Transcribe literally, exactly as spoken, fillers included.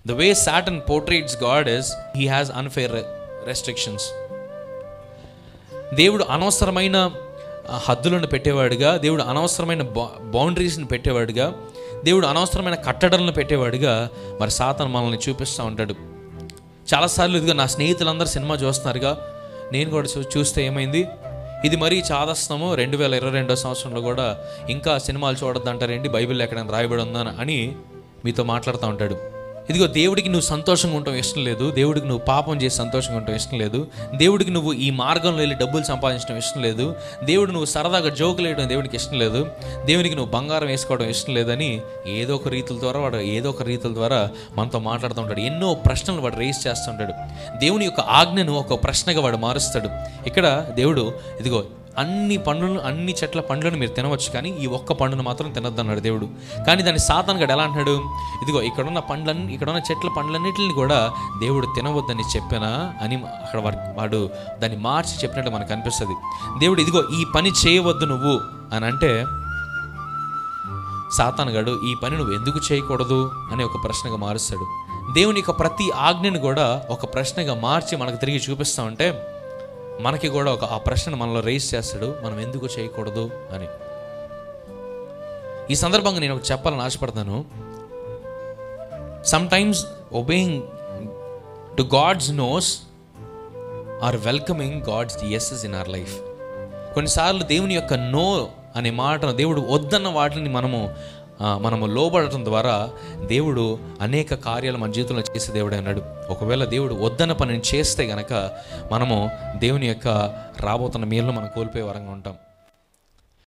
The way Satan portrays God is he has unfair restrictions. దేవుడు అనవసరమైన హద్దులను పెట్టేవాడుగా, దేవుడు అనవసరమైన బౌండరీస్ని పెట్టేవాడుగా, దేవుడు అనవసరమైన కట్టడలను పెట్టేవాడుగా మరి సాతాను మనల్ని చూపిస్తూ ఉంటాడు. చాలాసార్లు ఇదిగా నా స్నేహితులందరూ సినిమా చూస్తున్నారుగా, నేను కూడా చూ చూస్తే ఏమైంది, ఇది మరీ చాదస్తము, రెండు వేల ఇరవై రెండో సంవత్సరంలో కూడా ఇంకా సినిమాలు చూడొద్దు అంటారేంటి, బైబిల్ ఎక్కడైనా రాయబడి ఉందా అని మీతో మాట్లాడుతూ ఉంటాడు. ఇదిగో దేవుడికి నువ్వు సంతోషంగా ఉండటం ఇష్టం లేదు, దేవుడికి నువ్వు పాపం చేసి సంతోషంగా ఉండటం ఇష్టం లేదు, దేవుడికి నువ్వు ఈ మార్గంలో వెళ్ళి డబ్బులు సంపాదించడం ఇష్టం లేదు, దేవుడు నువ్వు సరదాగా జోకులు వేయడం దేవుడికి ఇష్టం లేదు, దేవునికి నువ్వు బంగారం వేసుకోవడం ఇష్టం లేదని ఏదో ఒక రీతుల ద్వారా వాడు ఏదో ఒక రీతుల ద్వారా మనతో మాట్లాడుతూ ఉంటాడు. ఎన్నో ప్రశ్నలు వాడు రేస్ చేస్తుంటాడు. దేవుని యొక్క ఆజ్ఞను ఒక ప్రశ్నగా వాడు మారుస్తాడు. ఇక్కడ దేవుడు ఇదిగో అన్ని పండ్లను అన్ని చెట్ల పండ్లను మీరు తినవచ్చు, కానీ ఈ ఒక్క పండును మాత్రం తినొద్దు అన్నాడు దేవుడు. కానీ దాన్ని సాతాను గడు ఎలా అంటున్నాడు, ఇదిగో ఇక్కడున్న పండ్లన్నీ ఇక్కడున్న చెట్ల పండ్లన్నింటిని కూడా దేవుడు తినవద్దని చెప్పానా అని అక్కడ వాడు దాన్ని మార్చి చెప్పినట్టు మనకు అనిపిస్తుంది. దేవుడు ఇదిగో ఈ పని చేయవద్దు నువ్వు అని అంటే సాతాను గడు ఈ పని నువ్వు ఎందుకు చేయకూడదు అని ఒక ప్రశ్నగా మారుస్తాడు. దేవుని యొక్క ప్రతి ఆజ్ఞను కూడా ఒక ప్రశ్నగా మార్చి మనకు తిరిగి చూపిస్తూ ఉంటే మనకి కూడా ఒక ఆ ప్రశ్న మనలో రైజ్ చేస్తాడు, మనం ఎందుకు చేయకూడదు అని. ఈ సందర్భంగా నేను ఒకటి చెప్పాలని ఆశపడతాను. Sometimes obeying to God's noes or welcoming God's yeses in our life. కొన్నిసార్లు దేవుని యొక్క నో అనే మాటను, దేవుడు వద్దన్న వాటిని మనము మనము లోబడటం ద్వారా దేవుడు అనేక కార్యాలు మన జీవితంలో చేసే దేవుడు అన్నాడు. ఒకవేళ దేవుడు వద్దన్న పనిని చేస్తే గనక మనము దేవుని యొక్క రాబోతున్న మేలును మనం కోల్పోయే వరంగా ఉంటాం.